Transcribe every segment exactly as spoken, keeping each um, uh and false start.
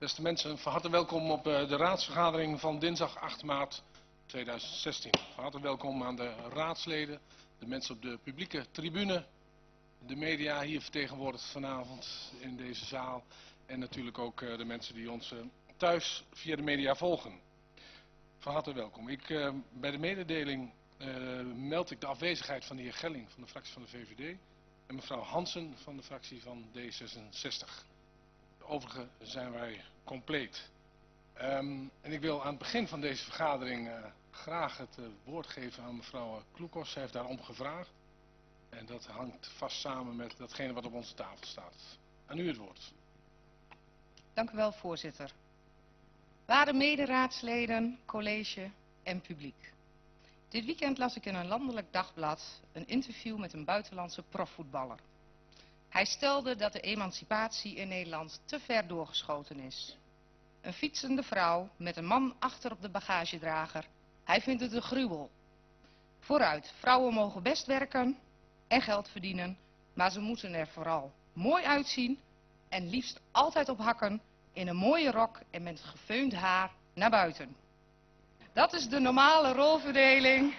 Beste mensen, van harte welkom op de raadsvergadering van dinsdag acht maart tweeduizend zestien. Van harte welkom aan de raadsleden, de mensen op de publieke tribune, de media hier vertegenwoordigd vanavond in deze zaal en natuurlijk ook de mensen die ons thuis via de media volgen. Van harte welkom. Ik, uh, bij de mededeling uh, meld ik de afwezigheid van de heer Gelling van de fractie van de V V D en mevrouw Hansen van de fractie van D zesenzestig. De overige zijn wij compleet. Um, en ik wil aan het begin van deze vergadering uh, graag het uh, woord geven aan mevrouw Kloekos. Zij heeft daarom gevraagd. En dat hangt vast samen met datgene wat op onze tafel staat. Aan u het woord. Dank u wel, voorzitter. Waarde mederaadsleden, college en publiek. Dit weekend las ik in een landelijk dagblad een interview met een buitenlandse profvoetballer. Hij stelde dat de emancipatie in Nederland te ver doorgeschoten is. Een fietsende vrouw met een man achter op de bagagedrager. Hij vindt het een gruwel. Vooruit, vrouwen mogen best werken en geld verdienen, maar ze moeten er vooral mooi uitzien en liefst altijd op hakken in een mooie rok en met gefeund haar naar buiten. Dat is de normale rolverdeling.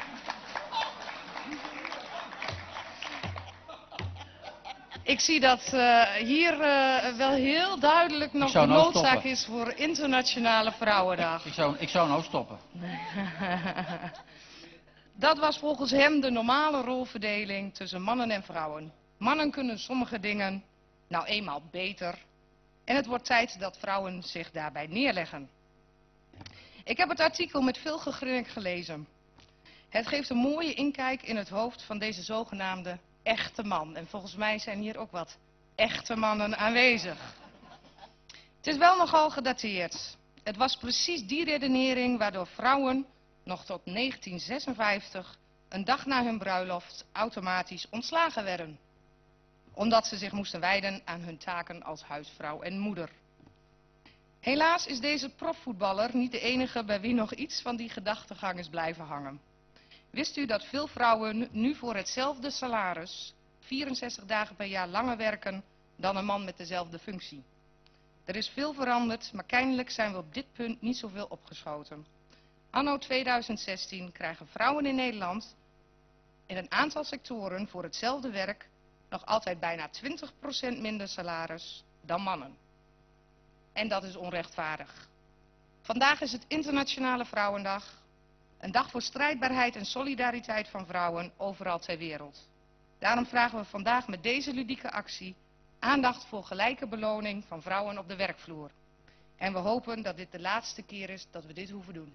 Ik zie dat uh, hier uh, wel heel duidelijk nog de nou noodzaak stoppen. is voor Internationale Vrouwendag. Ik zou, ik zou nou stoppen. Dat was volgens hem de normale rolverdeling tussen mannen en vrouwen. Mannen kunnen sommige dingen nou eenmaal beter. En het wordt tijd dat vrouwen zich daarbij neerleggen. Ik heb het artikel met veel gegrinnik gelezen. Het geeft een mooie inkijk in het hoofd van deze zogenaamde echte man. En volgens mij zijn hier ook wat echte mannen aanwezig. Het is wel nogal gedateerd. Het was precies die redenering waardoor vrouwen nog tot negentien zesenvijftig, een dag na hun bruiloft, automatisch ontslagen werden. Omdat ze zich moesten wijden aan hun taken als huisvrouw en moeder. Helaas is deze profvoetballer niet de enige bij wie nog iets van die gedachtegang is blijven hangen. Wist u dat veel vrouwen nu voor hetzelfde salaris vierenzestig dagen per jaar langer werken dan een man met dezelfde functie? Er is veel veranderd, maar kennelijk zijn we op dit punt niet zoveel opgeschoten. Anno tweeduizend zestien krijgen vrouwen in Nederland in een aantal sectoren voor hetzelfde werk nog altijd bijna twintig procent minder salaris dan mannen. En dat is onrechtvaardig. Vandaag is het Internationale Vrouwendag. Een dag voor strijdbaarheid en solidariteit van vrouwen overal ter wereld. Daarom vragen we vandaag met deze ludieke actie aandacht voor gelijke beloning van vrouwen op de werkvloer. En we hopen dat dit de laatste keer is dat we dit hoeven doen.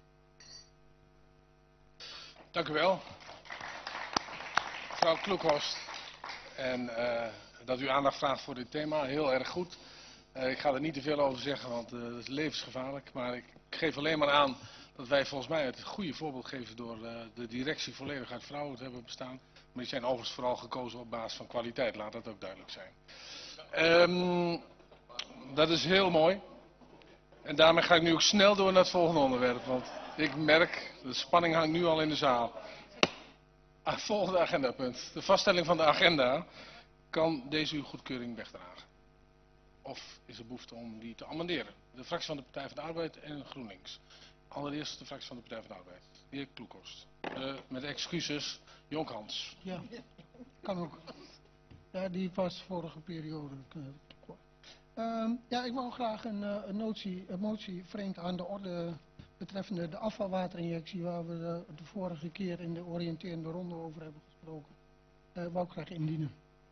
Dank u wel. Mevrouw Kloekhorst. En uh, dat u aandacht vraagt voor dit thema, heel erg goed. Uh, ik ga er niet te veel over zeggen, want uh, dat is levensgevaarlijk. Maar ik geef alleen maar aan dat wij volgens mij het goede voorbeeld geven door uh, de directie volledig uit vrouwen te hebben bestaan. Maar die zijn overigens vooral gekozen op basis van kwaliteit, laat dat ook duidelijk zijn. Um, dat is heel mooi. En daarmee ga ik nu ook snel door naar het volgende onderwerp, want ik merk, de spanning hangt nu al in de zaal. Ah, volgende agendapunt. De vaststelling van de agenda. Kan deze uw goedkeuring wegdragen? Of is er behoefte om die te amenderen? De fractie van de Partij van de Arbeid en GroenLinks. Allereerst de fractie van de Partij van de Arbeid. De heer Kloekhorst. Uh, met excuses, Jonkhans. Ja, kan ook. Ja, die was vorige periode. Uh, ja, ik wou graag een, uh, een, notie, een motie vreemd aan de orde betreffende de afvalwaterinjectie waar we de, de vorige keer in de oriënterende ronde over hebben gesproken. Uh, wou ik graag indienen.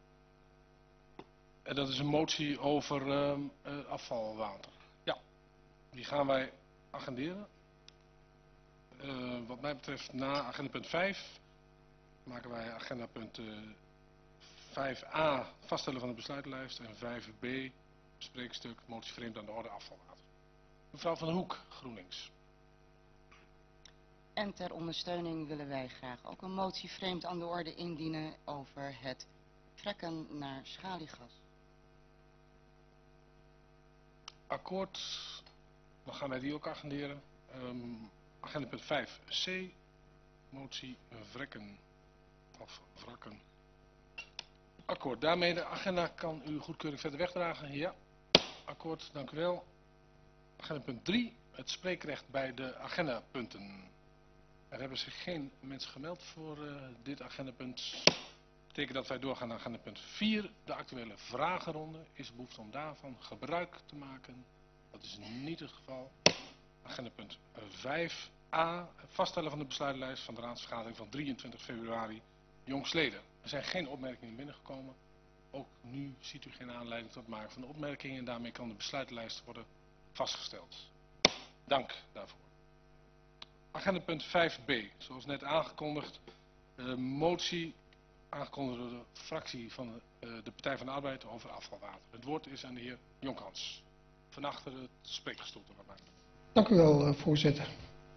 En dat is een motie over uh, uh, afvalwater. Ja, die gaan wij agenderen. Uh, wat mij betreft na agendapunt vijf maken wij agendapunt uh, vijf a vaststellen van de besluitenlijst en vijf b spreekstuk motie vreemd aan de orde afvalwater. Mevrouw Van der Hoek, GroenLinks. En ter ondersteuning willen wij graag ook een motie vreemd aan de orde indienen over het trekken naar schaliegas. Akkoord, dan gaan wij die ook agenderen. Um, agendapunt vijf c, motie vrekken of wrakken. Akkoord, daarmee de agenda kan uw goedkeuring verder wegdragen. Ja, akkoord, dank u wel. Agendapunt drie, het spreekrecht bij de agendapunten. Er hebben zich geen mensen gemeld voor uh, dit agendapunt. Dat betekent dat wij doorgaan naar agendapunt vier, de actuele vragenronde. Is er behoefte om daarvan gebruik te maken? Dat is niet het geval. Agendapunt vijf a, vaststellen van de besluitenlijst van de raadsvergadering van drieëntwintig februari jongstleden. Er zijn geen opmerkingen binnengekomen. Ook nu ziet u geen aanleiding tot het maken van opmerkingen en daarmee kan de besluitenlijst worden vastgesteld. Dank daarvoor. Agendapunt vijf b, zoals net aangekondigd, de motie aangekondigd door de fractie van de, uh, de Partij van de Arbeid over afvalwater. Het woord is aan de heer Jonkans. Van achter het spreekgestoelte. Dank u wel, uh, voorzitter.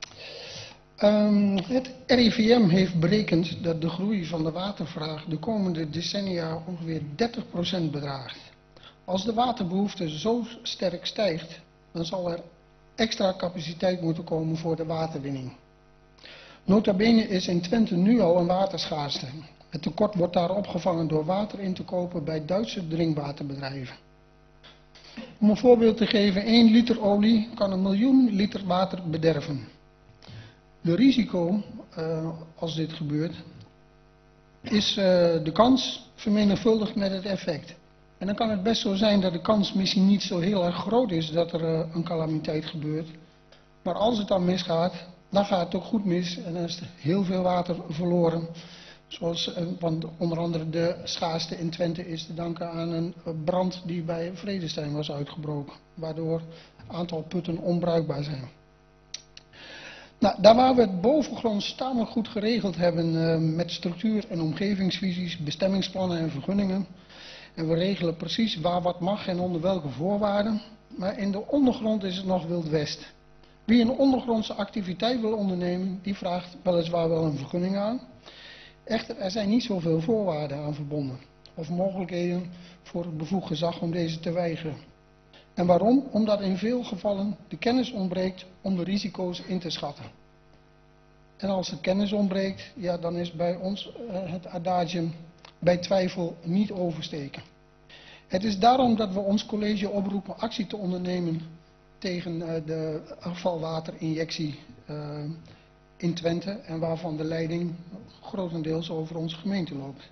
Um, het R I V M heeft berekend dat de groei van de watervraag de komende decennia ongeveer dertig procent bedraagt. Als de waterbehoefte zo sterk stijgt, dan zal er extra capaciteit moeten komen voor de waterwinning. Nota bene is in Twente nu al een waterschaarste. Het tekort wordt daar opgevangen door water in te kopen bij Duitse drinkwaterbedrijven. Om een voorbeeld te geven, één liter olie kan een miljoen liter water bederven. De risico, uh, als dit gebeurt, is uh, de kans vermenigvuldigd met het effect. En dan kan het best zo zijn dat de kans misschien niet zo heel erg groot is dat er uh, een calamiteit gebeurt. Maar als het dan misgaat, dan gaat het ook goed mis en dan is er heel veel water verloren. Zoals, uh, want onder andere de schaarste in Twente is te danken aan een brand die bij Vredestein was uitgebroken. Waardoor een aantal putten onbruikbaar zijn. Nou, daar waar we het bovengronds tamelijk goed geregeld hebben uh, met structuur- en omgevingsvisies, bestemmingsplannen en vergunningen. En we regelen precies waar wat mag en onder welke voorwaarden. Maar in de ondergrond is het nog Wild West. Wie een ondergrondse activiteit wil ondernemen, die vraagt weliswaar wel een vergunning aan. Echter, er zijn niet zoveel voorwaarden aan verbonden. Of mogelijkheden voor het bevoegd gezag om deze te weigeren. En waarom? Omdat in veel gevallen de kennis ontbreekt om de risico's in te schatten. En als de kennis ontbreekt, ja, dan is bij ons uh, het adagium bij twijfel niet oversteken. Het is daarom dat we ons college oproepen actie te ondernemen tegen uh, de afvalwaterinjectie uh, in Twente en waarvan de leiding grotendeels over onze gemeente loopt.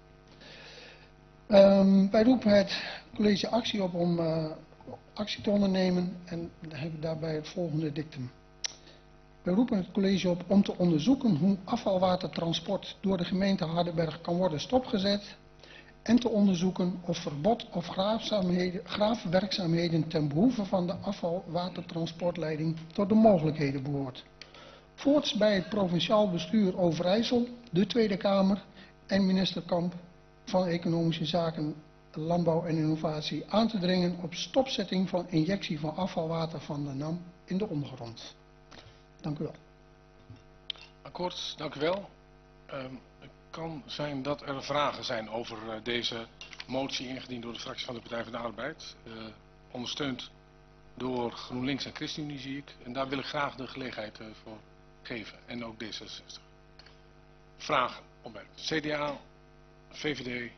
Um, wij roepen het college actie op om uh, actie te ondernemen en hebben daarbij het volgende dictum. We roepen het college op om te onderzoeken hoe afvalwatertransport door de gemeente Hardenberg kan worden stopgezet en te onderzoeken of verbod of graafwerkzaamheden ten behoeve van de afvalwatertransportleiding tot de mogelijkheden behoort. Voorts bij het provinciaal bestuur Overijssel, de Tweede Kamer en minister Kamp van Economische Zaken, Landbouw en Innovatie aan te dringen op stopzetting van injectie van afvalwater van de N A M in de ondergrond. Dank u wel. Akkoord, dank u wel. Um, het kan zijn dat er vragen zijn over uh, deze motie ingediend door de fractie van de Partij van de Arbeid. Uh, ondersteund door GroenLinks en ChristenUnie zie ik. En daar wil ik graag de gelegenheid uh, voor geven. En ook D zesenzestig. Vragen, opmerkingen. C D A, V V D,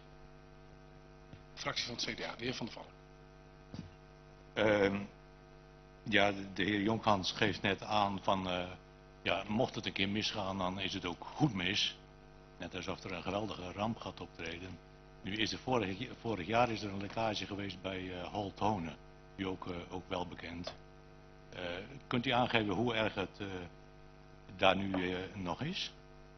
fractie van het C D A, de heer Van der Valk. Uh, ja, de, de heer Jonkans geeft net aan van, uh, ja, mocht het een keer misgaan, dan is het ook goed mis. Net alsof er een geweldige ramp gaat optreden. Nu is er vorig, vorig jaar is er een lekkage geweest bij uh, Holthonen, u ook, uh, ook wel bekend. Uh, kunt u aangeven hoe erg het uh, daar nu uh, nog is?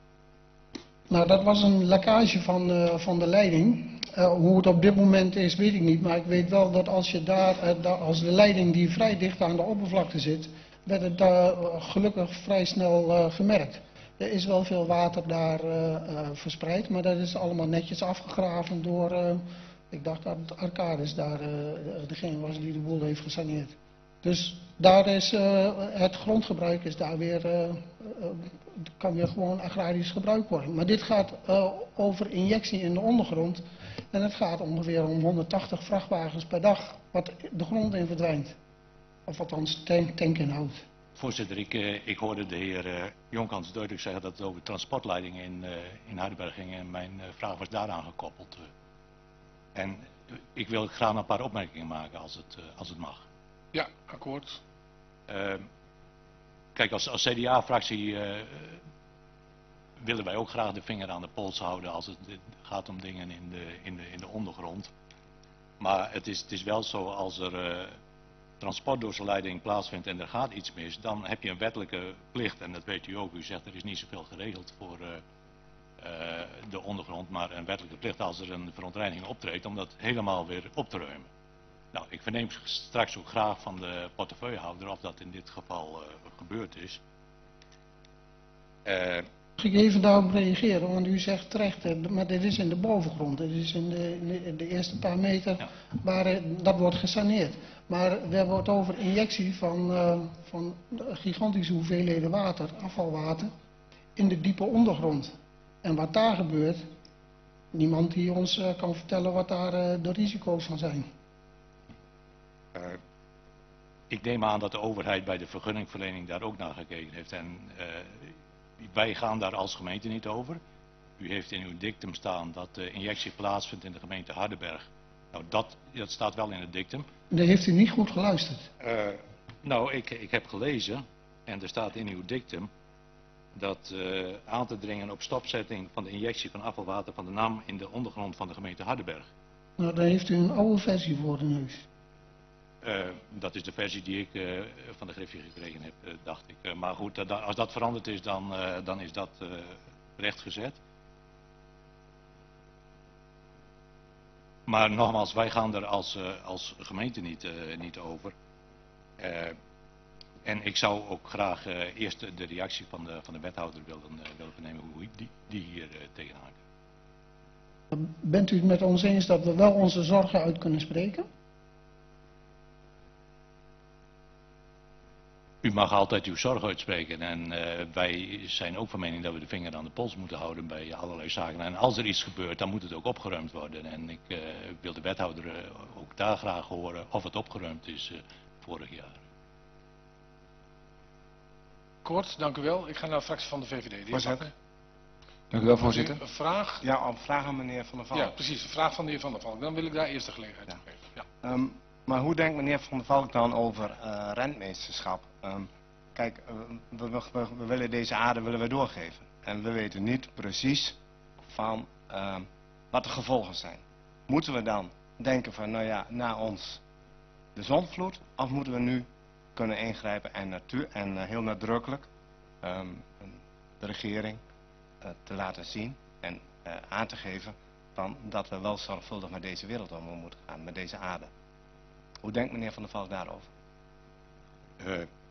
Nou, dat was een lekkage van, uh, van de leiding. Uh, hoe het op dit moment is, weet ik niet. Maar ik weet wel dat als, je daar, uh, daar, als de leiding die vrij dicht aan de oppervlakte zit, werd het daar uh, gelukkig vrij snel uh, gemerkt. Er is wel veel water daar uh, uh, verspreid, maar dat is allemaal netjes afgegraven door, uh, ik dacht dat Arcadis daar uh, degene was die de boel heeft gesaneerd. Dus daar is uh, het grondgebruik is daar weer, uh, uh, kan weer gewoon agrarisch gebruikt worden. Maar dit gaat uh, over injectie in de ondergrond en het gaat ongeveer om honderdtachtig vrachtwagens per dag wat de grond in verdwijnt. Of althans tank, tankinhoud. Voorzitter, ik, uh, ik hoorde de heer uh, Jonkans duidelijk zeggen dat het over transportleidingen in, uh, in Hardenberg ging en mijn uh, vraag was daaraan gekoppeld. Uh. En uh, ik wil graag een paar opmerkingen maken als het, uh, als het mag. Ja, akkoord. Uh, kijk, als, als C D A-fractie uh, willen wij ook graag de vinger aan de pols houden als het gaat om dingen in de, in de, in de ondergrond. Maar het is, het is wel zo, als er uh, transportdoorsleiding plaatsvindt en er gaat iets mis, dan heb je een wettelijke plicht, en dat weet u ook. U zegt er is niet zoveel geregeld voor uh, uh, de ondergrond, maar een wettelijke plicht als er een verontreiniging optreedt om dat helemaal weer op te ruimen. Nou, ik verneem straks ook graag van de portefeuillehouder of dat in dit geval uh, gebeurd is. Uh, Als ik even daarop reageren, want u zegt terecht, maar dit is in de bovengrond. Dit is in de, in de, de eerste paar meter, ja. waar dat wordt gesaneerd. Maar we hebben het over injectie van, uh, van gigantische hoeveelheden water, afvalwater, in de diepe ondergrond. En wat daar gebeurt, niemand die ons uh, kan vertellen wat daar uh, de risico's van zijn. Uh, ik neem aan dat de overheid bij de vergunningverlening daar ook naar gekeken heeft. En uh, wij gaan daar als gemeente niet over. U heeft in uw dictum staan dat de injectie plaatsvindt in de gemeente Hardenberg. Nou, dat, dat staat wel in het dictum. Daar heeft u niet goed geluisterd. Uh, nou, ik, ik heb gelezen, en er staat in uw dictum, dat uh, aan te dringen op stopzetting van de injectie van afvalwater van de N A M in de ondergrond van de gemeente Hardenberg. Nou, daar heeft u een oude versie voor de neus. Uh, dat is de versie die ik uh, van de Griffie gekregen heb, uh, dacht ik. Uh, maar goed, uh, als dat veranderd is, dan, uh, dan is dat uh, rechtgezet. Maar nogmaals, wij gaan er als, uh, als gemeente niet, uh, niet over. Uh, en ik zou ook graag uh, eerst de reactie van de, van de wethouder willen, uh, willen vernemen hoe die, die hier uh, tegenaan kijkt. Bent u het met ons eens dat we wel onze zorgen uit kunnen spreken? U mag altijd uw zorg uitspreken en uh, wij zijn ook van mening dat we de vinger aan de pols moeten houden bij allerlei zaken. En als er iets gebeurt, dan moet het ook opgeruimd worden. En ik uh, wil de wethouder uh, ook daar graag horen of het opgeruimd is uh, vorig jaar. Kort, dank u wel. Ik ga naar de fractie van de V V D. Voorzitter. Dank u wel, voorzitter. Een vraag? Ja, een vraag aan meneer Van der Valk. Ja, precies. Een vraag van de heer Van der Valk. Dan wil ik daar eerst de gelegenheid ja. geven. Ja. Um, maar hoe denkt meneer Van der Valk dan over uh, rentmeesterschap? Um, kijk, uh, we, we, we willen deze aarde willen we doorgeven. En we weten niet precies van uh, wat de gevolgen zijn. Moeten we dan denken van, nou ja, na ons de zondvloed? Of moeten we nu kunnen ingrijpen en, natuur, en uh, heel nadrukkelijk um, de regering uh, te laten zien en uh, aan te geven van dat we wel zorgvuldig met deze wereld om moeten gaan, met deze aarde. Hoe denkt meneer Van der Valk daarover? Uh,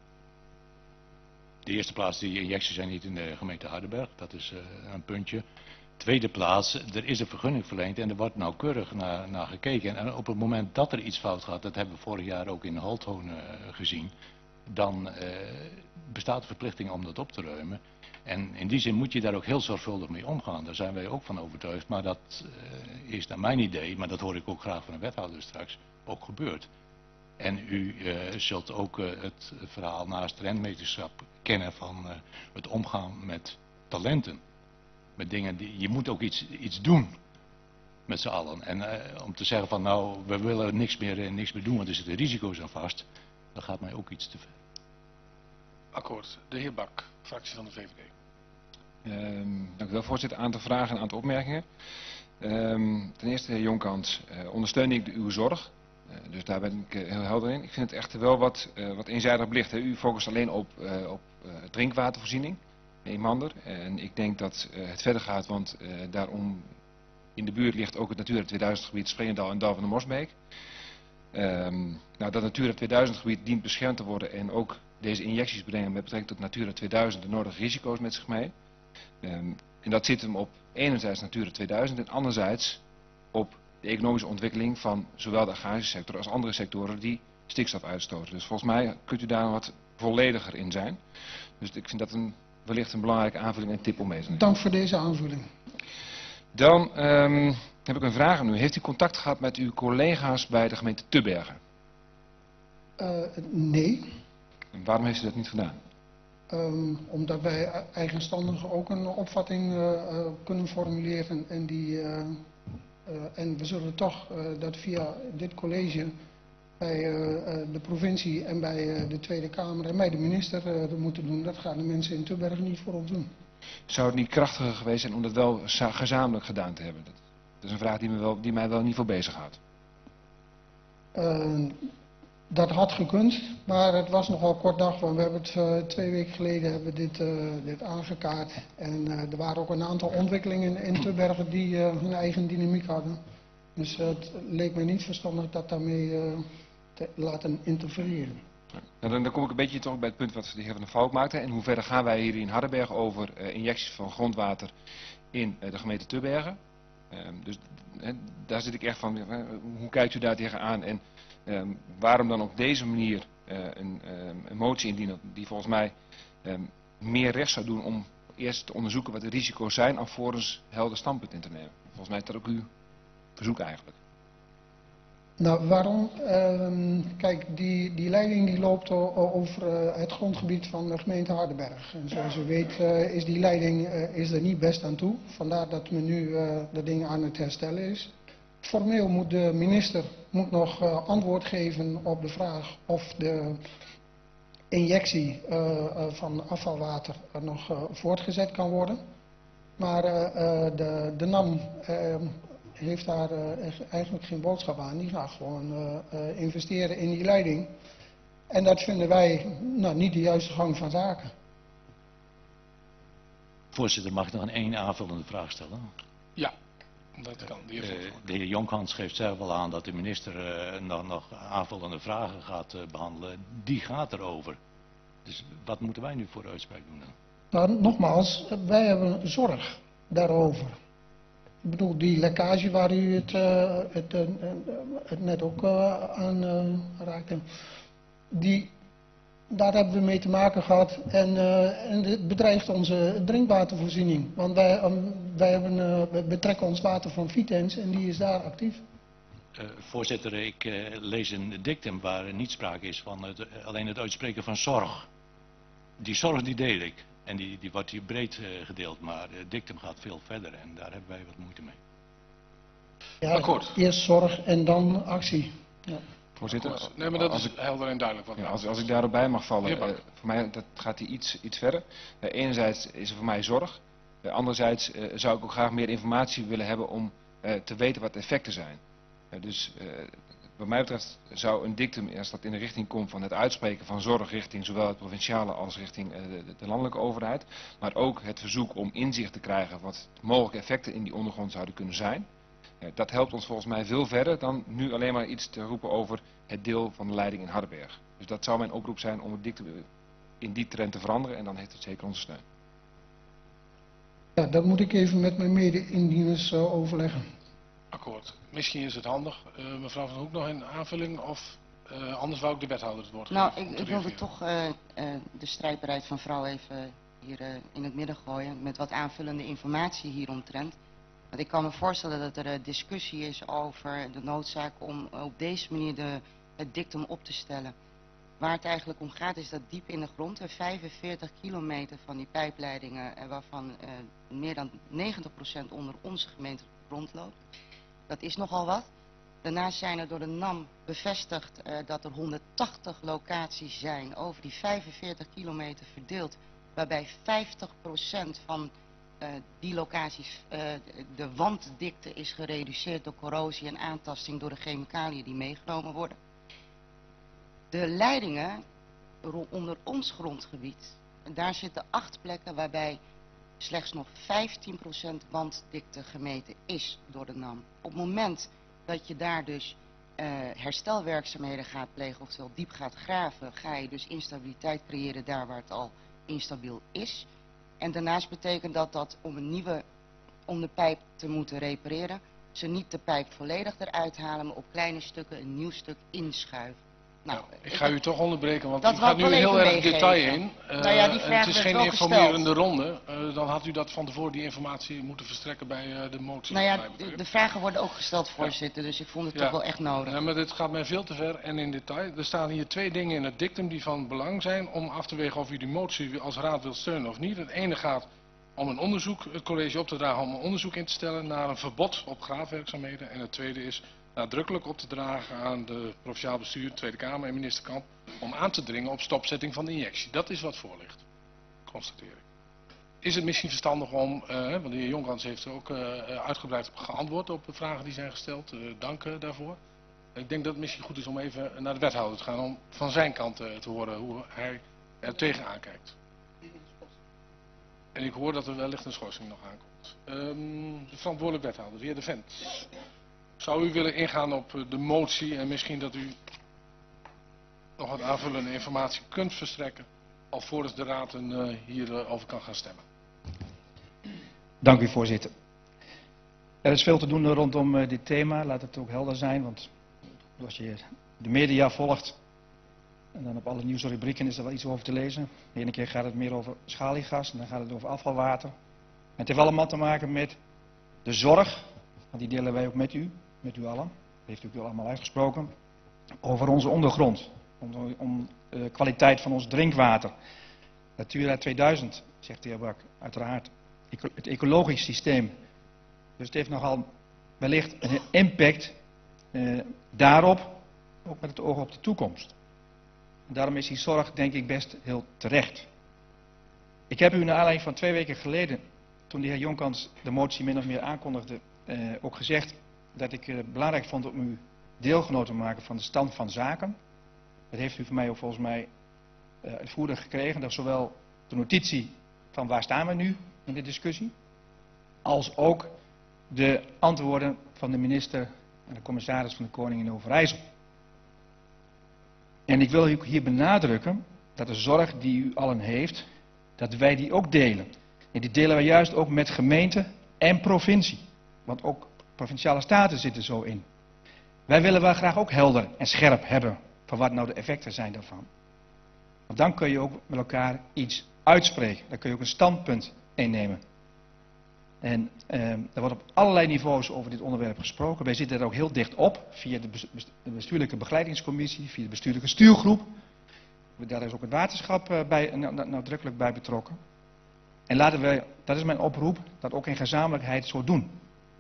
de eerste plaats, die injecties zijn niet in de gemeente Hardenberg, dat is uh, een puntje. Tweede plaats, er is een vergunning verleend en er wordt nauwkeurig naar, naar gekeken. En op het moment dat er iets fout gaat, dat hebben we vorig jaar ook in Holthoorn uh, gezien, dan uh, bestaat de verplichting om dat op te ruimen. En in die zin moet je daar ook heel zorgvuldig mee omgaan. Daar zijn wij ook van overtuigd. Maar dat uh, is naar mijn idee, maar dat hoor ik ook graag van de wethouder straks, ook gebeurd. En u uh, zult ook uh, het verhaal naast rentmeesterschap kennen van uh, het omgaan met talenten. Met dingen die, je moet ook iets, iets doen met z'n allen. En uh, om te zeggen van nou, we willen niks meer, uh, niks meer doen, want er zitten risico's aan vast. Dat gaat mij ook iets te ver. Akkoord. De heer Bak, fractie van de V V D. Um, dank u wel, voorzitter. Een aantal vragen, een aantal opmerkingen. Um, ten eerste, heer Jonkans, uh, ondersteun ik uw zorg. Uh, dus daar ben ik uh, heel helder in. Ik vind het echter wel wat, uh, wat eenzijdig belicht. Hè. U focust alleen op, uh, op uh, drinkwatervoorziening, Eemander. En ik denk dat uh, het verder gaat, want uh, daarom in de buurt ligt ook het Natura tweeduizend gebied Springendal en Dal van de Mosbeek. Um, nou, dat Natura tweeduizend gebied dient beschermd te worden en ook deze injecties brengen met betrekking tot Natura tweeduizend de nodige risico's met zich mee. Um, en dat zit hem op enerzijds Natura tweeduizend en anderzijds op de economische ontwikkeling van zowel de agrarische sector als andere sectoren die stikstof uitstoten. Dus volgens mij kunt u daar wat vollediger in zijn. Dus ik vind dat een, wellicht een belangrijke aanvulling en tip om mee te nemen. Dank voor deze aanvulling. Dan um, heb ik een vraag aan u. Heeft u contact gehad met uw collega's bij de gemeente Tubbergen? Uh, nee. En waarom heeft u dat niet gedaan? Um, omdat wij eigenstandig ook een opvatting uh, uh, kunnen formuleren en, die, uh, uh, en we zullen toch uh, dat via dit college bij uh, de provincie en bij uh, de Tweede Kamer en bij de minister uh, dat moeten doen. Dat gaan de mensen in Tubbergen niet voor ons doen. Zou het niet krachtiger geweest zijn om dat wel gezamenlijk gedaan te hebben? Dat is een vraag die, me wel, die mij wel niet voor bezighoudt. Uh, dat had gekund, maar het was nogal kort dag, want we hebben het uh, twee weken geleden hebben we dit, uh, dit aangekaart. En uh, er waren ook een aantal ontwikkelingen in Tubbergen die uh, hun eigen dynamiek hadden. Dus uh, het leek mij niet verstandig dat daarmee uh, te laten interfereren. Nou, dan, dan kom ik een beetje toch bij het punt wat de heer Van der Valk maakte. En hoe verder gaan wij hier in Hardenberg over uh, injecties van grondwater in uh, de gemeente Tubbergen? Uh, dus uh, daar zit ik echt van, uh, hoe kijkt u daar tegenaan? En uh, waarom dan op deze manier uh, een, uh, een motie indienen die volgens mij uh, meer recht zou doen om eerst te onderzoeken wat de risico's zijn, alvorens helder standpunt in te nemen? Volgens mij is dat ook uw verzoek eigenlijk. Nou, waarom? Uh, kijk, die, die leiding die loopt over uh, het grondgebied van de gemeente Hardenberg. En zoals u weet uh, is die leiding uh, is er niet best aan toe. Vandaar dat men nu uh, de dingen aan het herstellen is. Formeel moet de minister moet nog uh, antwoord geven op de vraag of de injectie uh, uh, van afvalwater uh, nog uh, voortgezet kan worden. Maar uh, uh, de, de N A M uh, heeft daar uh, eigenlijk geen boodschap aan. Die gaat gewoon uh, uh, investeren in die leiding. En dat vinden wij nou, niet de juiste gang van zaken. Voorzitter, mag ik nog een één aanvullende vraag stellen? Ja, dat kan. De heer, uh, de heer Jonkhans geeft zelf al aan dat de minister uh, nog, nog aanvullende vragen gaat uh, behandelen. Die gaat erover. Dus wat moeten wij nu voor uitspraak doen dan? Nou, nogmaals, wij hebben zorg daarover. Ik bedoel, die lekkage waar u het, uh, het, uh, het net ook uh, aan uh, raakte, die, daar hebben we mee te maken gehad en, uh, en het bedreigt onze drinkwatervoorziening. Want wij, um, wij hebben, uh, we betrekken ons water van Vitens en die is daar actief. Uh, voorzitter, ik uh, lees een dictum waar niet sprake is van het, alleen het uitspreken van zorg. Die zorg die deel ik. En die, die wordt hier breed uh, gedeeld, maar het dictum gaat veel verder en daar hebben wij wat moeite mee. Ja, akkoord. Eerst zorg en dan actie. Ja. Voorzitter, Akkoord. Nee, maar dat als is ik, helder en duidelijk. Wat ja, nou als, als is. ik daarop bij mag vallen, Heer uh, Bak. voor mij dat gaat hij iets, iets verder. Uh, enerzijds is er voor mij zorg, uh, anderzijds uh, zou ik ook graag meer informatie willen hebben om uh, te weten wat de effecten zijn. Uh, dus uh, wat mij betreft zou een dictum, als dat in de richting komt van het uitspreken van zorg richting zowel het provinciale als richting uh, de, de landelijke overheid, maar ook het verzoek om inzicht te krijgen wat mogelijke effecten in die ondergrond zouden kunnen zijn. Uh, dat helpt ons volgens mij veel verder dan nu alleen maar iets te roepen over het deel van de leiding in Hardenberg. Dus dat zou mijn oproep zijn om het dictum in die trend te veranderen en dan heeft het zeker onze steun. Ja, dat moet ik even met mijn mede-indieners uh, overleggen. Akkoord. Misschien is het handig. Uh, mevrouw Van Hoek nog een aanvulling of uh, anders wou ik de wethouder het woord Nou, geven. ik, ik wilde toch uh, uh, de strijdbaarheid van vrouw even hier uh, in het midden gooien met wat aanvullende informatie hieromtrent. Want ik kan me voorstellen dat er uh, discussie is over de noodzaak om uh, op deze manier de, het dictum op te stellen. Waar het eigenlijk om gaat is dat diep in de grond, uh, vijfenveertig kilometer van die pijpleidingen, uh, waarvan uh, meer dan negentig procent onder onze gemeentelijke grond loopt. Dat is nogal wat. Daarnaast zijn er door de N A M bevestigd uh, dat er honderdtachtig locaties zijn over die vijfenveertig kilometer verdeeld, waarbij vijftig procent van uh, die locaties uh, de wanddikte is gereduceerd door corrosie en aantasting door de chemicaliën die meegenomen worden. De leidingen onder ons grondgebied, daar zitten acht plekken waarbij slechts nog vijftien procent wanddikte gemeten is door de N A M. Op het moment dat je daar dus uh, herstelwerkzaamheden gaat plegen, oftewel diep gaat graven, ga je dus instabiliteit creëren daar waar het al instabiel is. En daarnaast betekent dat dat om een nieuwe, om de pijp te moeten repareren, ze niet de pijp volledig eruit halen, maar op kleine stukken een nieuw stuk inschuiven. Nou, ja, ik ga u toch onderbreken, want dat u gaat nu heel erg meegeven. detail in. Uh, nou ja, die vraag het is geen wel informerende gesteld. ronde. Uh, dan had u dat van tevoren die informatie moeten verstrekken bij uh, de motie. Nou ja, de, de vragen worden ook gesteld, voorzitter, ja. Dus ik vond het ja. toch wel echt nodig. Ja, maar dit gaat mij veel te ver en in detail. Er staan hier twee dingen in het dictum die van belang zijn om af te wegen of u die motie als raad wilt steunen of niet. Het ene gaat om een onderzoek, het college op te dragen om een onderzoek in te stellen naar een verbod op graafwerkzaamheden. En het tweede is nadrukkelijk op te dragen aan de provinciaal bestuur, Tweede Kamer en minister Kamp om aan te dringen op stopzetting van de injectie. Dat is wat voor ligt, constateer ik. Is het misschien verstandig om, uh, want de heer Jonkans heeft er ook uh, uitgebreid op geantwoord op de vragen die zijn gesteld, uh, dank uh, daarvoor. Ik denk dat het misschien goed is om even naar de wethouder te gaan om van zijn kant uh, te horen hoe hij er tegenaan kijkt. En ik hoor dat er wellicht een schorsing nog aankomt. Um, de verantwoordelijk wethouder, de heer De Vent. Zou u willen ingaan op de motie en misschien dat u nog wat aanvullende informatie kunt verstrekken, alvorens de raad uh, hierover kan gaan stemmen? Dank u, voorzitter. Er is veel te doen rondom uh, dit thema, laat het ook helder zijn, want als je de media volgt en dan op alle nieuwsrubrieken is er wel iets over te lezen. De ene keer gaat het meer over schaliegas en dan gaat het over afvalwater. En het heeft allemaal te maken met de zorg, want die delen wij ook met u, met u allen. Dat heeft u ook allemaal uitgesproken. Over onze ondergrond, om, om de kwaliteit van ons drinkwater. Natura tweeduizend, zegt de heer Bak, uiteraard. Het ecologisch systeem. Dus het heeft nogal wellicht een impact uh, daarop, ook met het oog op de toekomst. En daarom is die zorg denk ik best heel terecht. Ik heb u naar aanleiding van twee weken geleden, toen de heer Jonkans de motie min of meer aankondigde, uh, ook gezegd dat ik het uh, belangrijk vond om u deelgenoot te maken van de stand van zaken. Dat heeft u van mij ook volgens mij uh, uitvoerig gekregen. Dat is zowel de notitie van waar staan we nu in de discussie, als ook de antwoorden van de minister en de commissaris van de Koning in Overijssel. En ik wil u hier benadrukken dat de zorg die u allen heeft, dat wij die ook delen. En die delen wij juist ook met gemeente en provincie. Want ook provinciale staten zitten zo in. Wij willen wel graag ook helder en scherp hebben van wat nou de effecten zijn daarvan. Want dan kun je ook met elkaar iets uitspreken. Dan kun je ook een standpunt innemen. En eh, er wordt op allerlei niveaus over dit onderwerp gesproken. Wij zitten er ook heel dicht op, via de bestuurlijke begeleidingscommissie, via de bestuurlijke stuurgroep. Daar is ook het waterschap uh, bij, nadrukkelijk bij betrokken. En laten we, dat is mijn oproep, dat ook in gezamenlijkheid zo doen.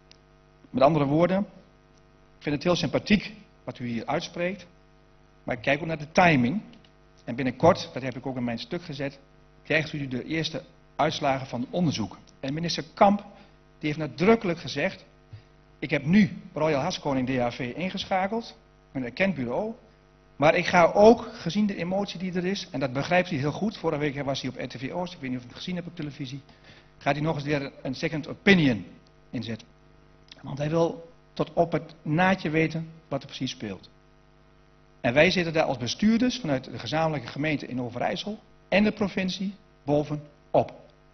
Met andere woorden, ik vind het heel sympathiek wat u hier uitspreekt. Maar ik kijk ook naar de timing. En binnenkort, dat heb ik ook in mijn stuk gezet, krijgt u de eerste uitslagen van onderzoek. En minister Kamp die heeft nadrukkelijk gezegd, ik heb nu Royal Haskoning D H V ingeschakeld, een erkend bureau. Maar ik ga ook, gezien de emotie die er is, en dat begrijpt hij heel goed, vorige week was hij op R T V Oost, ik weet niet of u het gezien hebt op televisie, gaat hij nog eens weer een second opinion inzetten. Want hij wil tot op het naadje weten wat er precies speelt. En wij zitten daar als bestuurders vanuit de gezamenlijke gemeente in Overijssel en de provincie bovenop.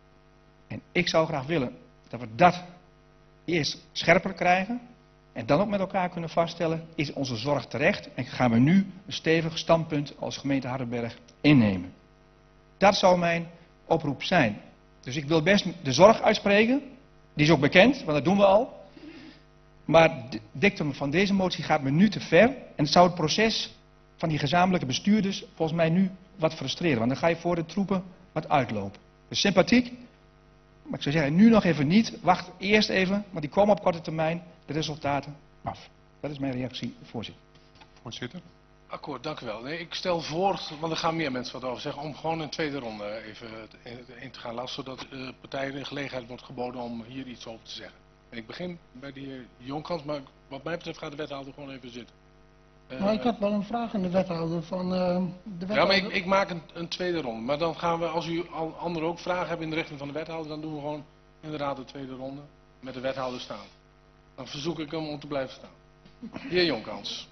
En ik zou graag willen dat we dat eerst scherper krijgen en dan ook met elkaar kunnen vaststellen, is onze zorg terecht en gaan we nu een stevig standpunt als gemeente Hardenberg innemen. Dat zou mijn oproep zijn. Dus ik wil best de zorg uitspreken, die is ook bekend, want dat doen we al. Maar het dictum van deze motie gaat me nu te ver en het zou het proces van die gezamenlijke bestuurders volgens mij nu wat frustreren. Want dan ga je voor de troepen wat uitlopen. Dus sympathiek, maar ik zou zeggen nu nog even niet, wacht eerst even, want die komen op korte termijn de resultaten af. Dat is mijn reactie, voorzitter. Voorzitter. Akkoord, dank u wel. Nee, ik stel voor, want er gaan meer mensen wat over zeggen, om gewoon een tweede ronde even in te gaan laten, zodat uh, partijen de gelegenheid wordt geboden om hier iets over te zeggen. En ik begin bij de heer Jonkans, maar wat mij betreft gaat de wethouder gewoon even zitten. Uh, maar ik had wel een vraag aan de wethouder. Van, uh, de wethouder... Ja, maar ik, ik maak een, een tweede ronde. Maar dan gaan we, als u al anderen ook vragen hebben in de richting van de wethouder, dan doen we gewoon inderdaad de tweede ronde met de wethouder staan. Dan verzoek ik hem om te blijven staan. De heer Jonkans.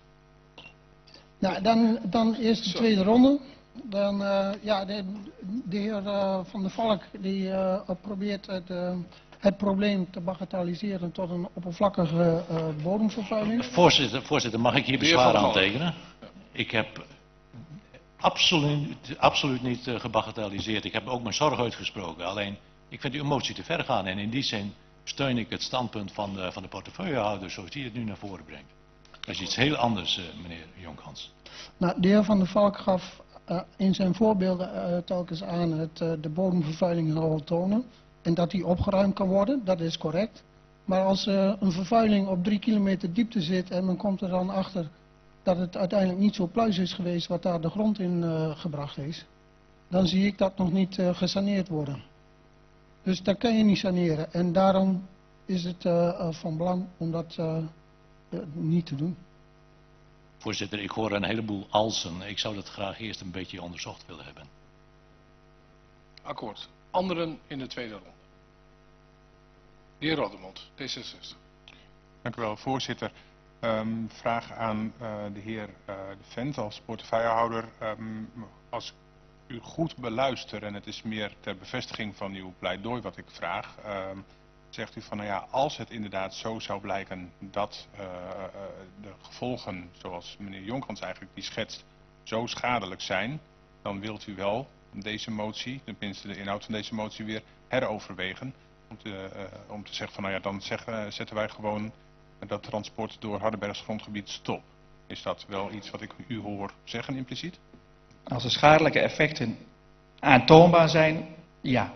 Nou, dan, dan eerst de Zo. tweede ronde. Dan, uh, ja, de, de heer uh, Van der Valk die uh, probeert het, uh, het probleem te bagatelliseren tot een oppervlakkige uh, bodemvervuiling. Voorzitter, voorzitter, mag ik hier bezwaar aantekenen? Ik heb absoluut, absoluut niet uh, gebagatelliseerd. Ik heb ook mijn zorg uitgesproken. Alleen, ik vind uw motie te ver gaan. En in die zin steun ik het standpunt van de, van de portefeuillehouder zoals die het nu naar voren brengt. Dat is iets heel anders, uh, meneer Jonkans. Nou, de heer Van der Valk gaf uh, in zijn voorbeelden uh, telkens aan het uh, de bodemvervuiling al tonen. En dat die opgeruimd kan worden, dat is correct. Maar als uh, een vervuiling op drie kilometer diepte zit en men komt er dan achter dat het uiteindelijk niet zo pluis is geweest wat daar de grond in uh, gebracht is, dan zie ik dat nog niet uh, gesaneerd worden. Dus dat kan je niet saneren en daarom is het uh, uh, van belang om dat uh, uh, niet te doen. Voorzitter, ik hoor een heleboel alsen. Ik zou dat graag eerst een beetje onderzocht willen hebben. Akkoord. Anderen in de tweede ronde. De heer Rodemond, D zesenzestig. Dank u wel, voorzitter. Um, vraag aan uh, de heer uh, De Vent als portefeuillehouder. Um, als u goed beluistert, en het is meer ter bevestiging van uw pleidooi wat ik vraag, um, zegt u van nou ja, als het inderdaad zo zou blijken dat uh, uh, de gevolgen, zoals meneer Jonkmans eigenlijk die schetst, zo schadelijk zijn, dan wilt u wel deze motie, tenminste de inhoud van deze motie, weer heroverwegen. Om te, uh, om te zeggen van nou ja, dan zeg, uh, zetten wij gewoon dat transport door Hardenbergs grondgebied stop. Is dat wel iets wat ik u hoor zeggen impliciet? Als de schadelijke effecten aantoonbaar zijn, ja.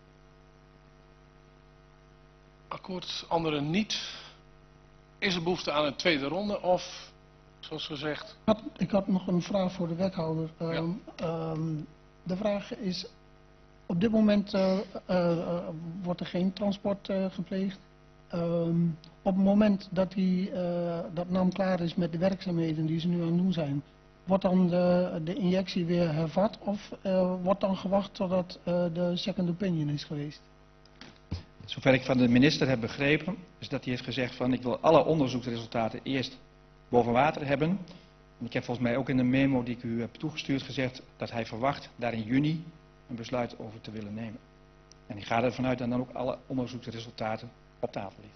Akkoord, anderen niet. Is er behoefte aan een tweede ronde of, zoals gezegd... Ik had, ik had nog een vraag voor de wethouder. Um, ja. um, de vraag is, op dit moment uh, uh, uh, wordt er geen transport uh, gepleegd. Um, op het moment dat, die, uh, dat N A M klaar is met de werkzaamheden die ze nu aan het doen zijn, wordt dan de, de injectie weer hervat of uh, wordt dan gewacht totdat uh, de second opinion is geweest? Zover ik van de minister heb begrepen, is dat hij heeft gezegd van ik wil alle onderzoeksresultaten eerst boven water hebben. En ik heb volgens mij ook in de memo die ik u heb toegestuurd gezegd dat hij verwacht daar in juni een besluit over te willen nemen. En ik ga ervan uit dat dan ook alle onderzoeksresultaten op tafel liggen.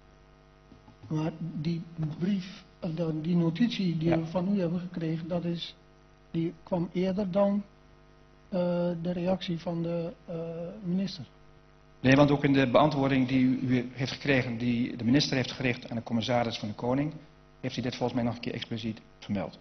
Maar die brief, die notitie die ja. we van u hebben gekregen, dat is, die kwam eerder dan uh, de reactie van de uh, minister. Nee, want ook in de beantwoording die u heeft gekregen, die de minister heeft gericht aan de commissaris van de Koning, heeft hij dit volgens mij nog een keer expliciet vermeld.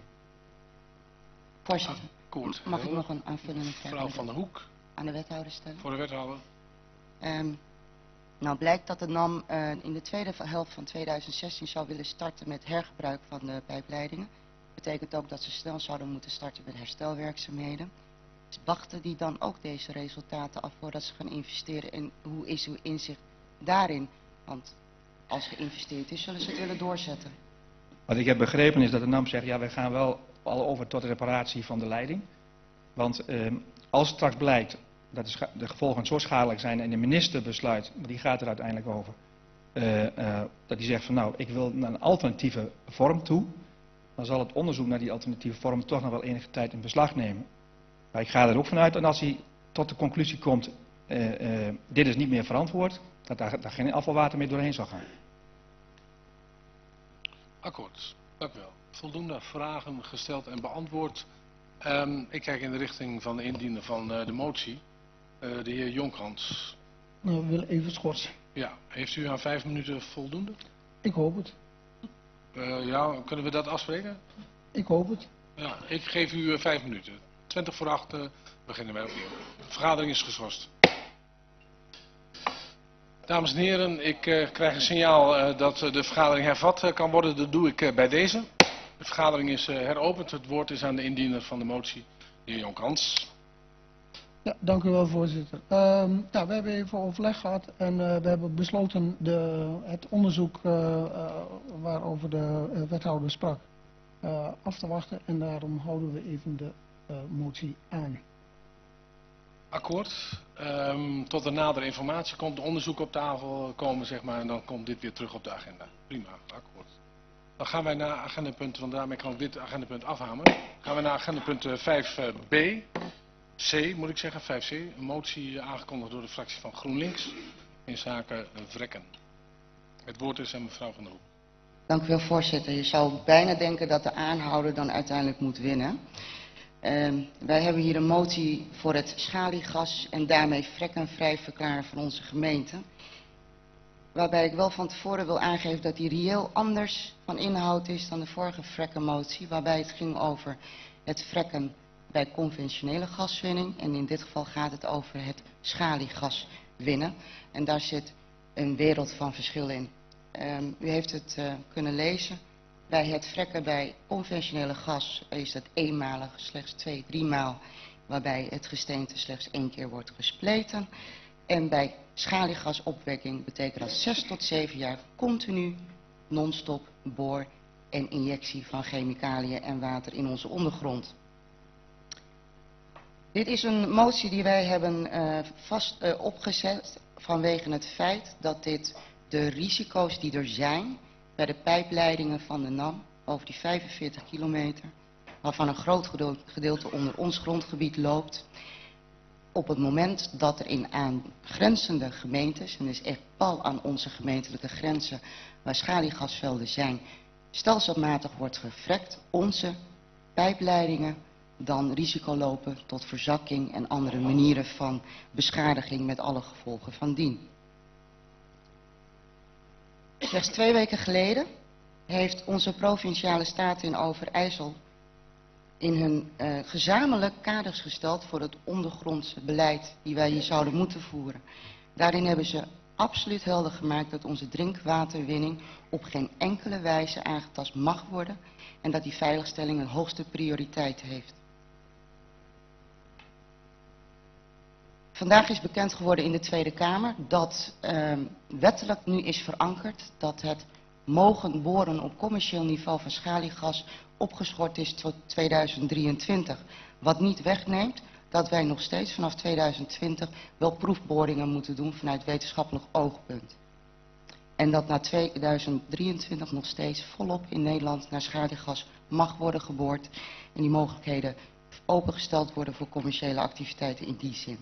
Voorzitter, Akkoord. mag ik nog een aanvullende vraag Mevrouw Van der Hoek. aan de wethouder stellen? Voor de wethouder. Um, nou blijkt dat de N A M uh, in de tweede helft van tweeduizend zestien zou willen starten met hergebruik van de pijpleidingen. Dat betekent ook dat ze snel zouden moeten starten met herstelwerkzaamheden. Dus wachten die dan ook deze resultaten af voordat ze gaan investeren en hoe is uw inzicht daarin? Want als geïnvesteerd is, zullen ze het willen doorzetten. Wat ik heb begrepen is dat de N A M zegt, ja wij gaan wel al over tot de reparatie van de leiding. Want eh, als het straks blijkt dat de, de gevolgen zo schadelijk zijn en de minister besluit, maar die gaat er uiteindelijk over, uh, uh, dat hij zegt van nou ik wil naar een alternatieve vorm toe, dan zal het onderzoek naar die alternatieve vorm toch nog wel enige tijd in beslag nemen. Maar ik ga er ook vanuit dat als hij tot de conclusie komt, uh, uh, dit is niet meer verantwoord, dat daar, daar geen afvalwater meer doorheen zal gaan. Akkoord, dank u wel. Voldoende vragen gesteld en beantwoord. Um, ik kijk in de richting van de indiener van uh, de motie, uh, de heer Jonkmans. Nou, we willen even schorsen. Ja, heeft u aan vijf minuten voldoende? Ik hoop het. Uh, ja, kunnen we dat afspreken? Ik hoop het. Ja, ik geef u uh, vijf minuten. twintig voor acht uh, beginnen wij opnieuw. De vergadering is geschorst. Dames en heren, ik uh, krijg een signaal uh, dat uh, de vergadering hervat uh, kan worden. Dat doe ik uh, bij deze. De vergadering is uh, heropend. Het woord is aan de indiener van de motie, de heer Jonkmans. Ja, dank u wel, voorzitter. Uh, nou, we hebben even overleg gehad en uh, we hebben besloten de, het onderzoek uh, uh, waarover de uh, wethouder sprak uh, af te wachten. En daarom houden we even de uh, motie aan. Akkoord. Um, tot de nadere informatie komt de onderzoek op tafel komen, zeg maar, en dan komt dit weer terug op de agenda. Prima, akkoord. Dan gaan wij naar agendapunt, want daarmee kan ik dit agendapunt afhameren. Gaan we naar agendapunt vijf b, C moet ik zeggen, vijf c. Een motie aangekondigd door de fractie van GroenLinks in zaken Vrekken. Het woord is aan mevrouw Van der Hoek. Dank u wel, voorzitter. Je zou bijna denken dat de aanhouder dan uiteindelijk moet winnen. Uh, wij hebben hier een motie voor het schaliegas en daarmee vrekkenvrij verklaren van onze gemeente. Waarbij ik wel van tevoren wil aangeven dat die reëel anders van inhoud is dan de vorige vrekkenmotie. Waarbij het ging over het vrekken bij conventionele gaswinning. En in dit geval gaat het over het schaliegas winnen. En daar zit een wereld van verschil in. Um, u heeft het uh, kunnen lezen. Bij het vrekken bij conventionele gas is het eenmalig, slechts twee, drie maal, waarbij het gesteente slechts één keer wordt gespleten. En bij schaliegasopwekking betekent dat zes tot zeven jaar continu, non-stop boor en injectie van chemicaliën en water in onze ondergrond. Dit is een motie die wij hebben uh, vast uh, opgezet vanwege het feit dat dit de risico's die er zijn bij de pijpleidingen van de NAM over die vijfenveertig kilometer, waarvan een groot gedeelte onder ons grondgebied loopt, op het moment dat er in aangrenzende gemeentes, en dus echt pal aan onze gemeentelijke grenzen waar schaliegasvelden zijn, stelselmatig wordt gefrekt, onze pijpleidingen dan risico lopen tot verzakking en andere manieren van beschadiging met alle gevolgen van dien. Slechts twee weken geleden heeft onze provinciale staten in Overijssel in hun uh, gezamenlijk kaders gesteld voor het ondergrondse beleid die wij hier zouden moeten voeren. Daarin hebben ze absoluut helder gemaakt dat onze drinkwaterwinning op geen enkele wijze aangetast mag worden en dat die veiligstelling een hoogste prioriteit heeft. Vandaag is bekend geworden in de Tweede Kamer dat uh, wettelijk nu is verankerd dat het mogen boren op commercieel niveau van schaliegas opgeschort is tot tweeduizend drieëntwintig. Wat niet wegneemt dat wij nog steeds vanaf tweeduizend twintig wel proefboringen moeten doen vanuit wetenschappelijk oogpunt. En dat na tweeduizend drieëntwintig nog steeds volop in Nederland naar schaliegas mag worden geboord en die mogelijkheden opengesteld worden voor commerciële activiteiten in die zin.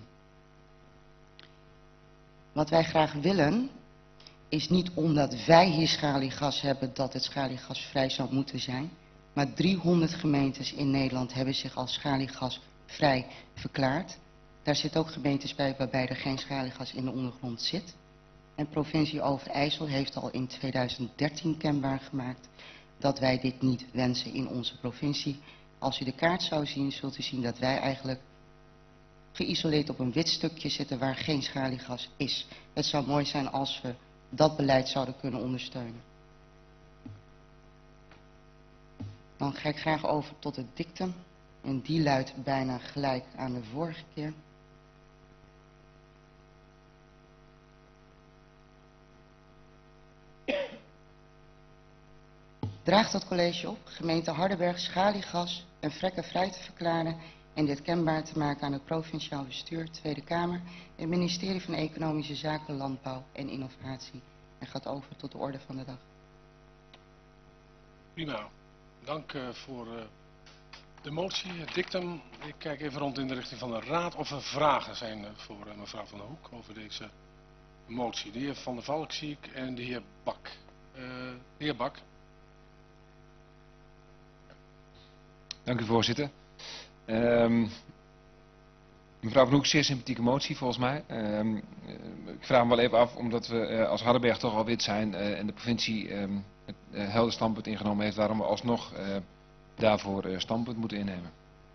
Wat wij graag willen is niet omdat wij hier schaliegas hebben dat het schaliegasvrij zou moeten zijn, maar driehonderd gemeentes in Nederland hebben zich als schaliegasvrij verklaard. Daar zitten ook gemeentes bij waarbij er geen schaliegas in de ondergrond zit. En provincie Overijssel heeft al in tweeduizend dertien kenbaar gemaakt dat wij dit niet wensen in onze provincie. Als u de kaart zou zien, zult u zien dat wij eigenlijk geïsoleerd op een wit stukje zitten waar geen schaliegas is. Het zou mooi zijn als we dat beleid zouden kunnen ondersteunen. Dan ga ik graag over tot het dictum. En die luidt bijna gelijk aan de vorige keer. Draagt het college op gemeente Hardenberg schaliegas en vrekken vrij te verklaren en dit kenbaar te maken aan het provinciaal bestuur, Tweede Kamer en ministerie van Economische Zaken, Landbouw en Innovatie. En gaat over tot de orde van de dag. Prima. Dank uh, voor uh, de motie, het dictum. Ik kijk even rond in de richting van de raad of er vragen zijn uh, voor uh, mevrouw Van der Hoek over deze motie. De heer Van der Valk zie ik en de heer Bak. Uh, de heer Bak. Dank u, voorzitter. Um, mevrouw Van Hoek, zeer sympathieke motie volgens mij. Um, uh, ik vraag me wel even af, omdat we uh, als Hardenberg toch al wit zijn uh, en de provincie um, het uh, helder standpunt ingenomen heeft, waarom we alsnog uh, daarvoor uh, standpunt moeten innemen.